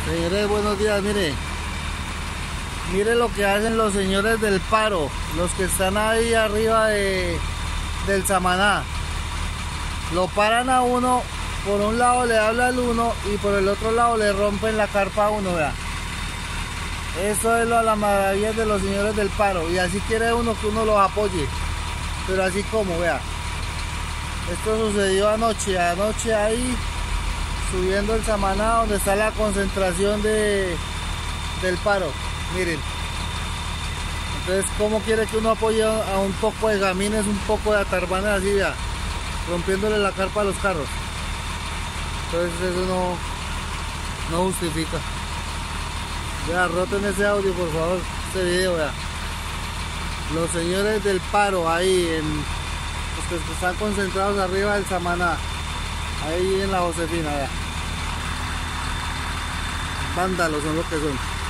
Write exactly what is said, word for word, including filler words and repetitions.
Señores, buenos días, mire. Mire lo que hacen los señores del paro, los que están ahí arriba de, del Samaná. Lo paran a uno, por un lado le habla al uno y por el otro lado le rompen la carpa a uno, vea. Eso es lo de las maravillas de los señores del paro, y así quiere uno que uno los apoye, pero así como, vea. Esto sucedió anoche, anoche ahí, subiendo el Samaná, donde está la concentración de, del paro. Miren. Entonces, ¿cómo quiere que uno apoye a un poco de gamines, un poco de atarbanes así, vea? Rompiéndole la carpa a los carros. Entonces eso no, no justifica. Vea, roten ese audio, por favor, este video, vea. Los señores del paro ahí, en, los que están concentrados arriba del Samaná, ahí en la Josefina, vea. Vándalos son lo que son.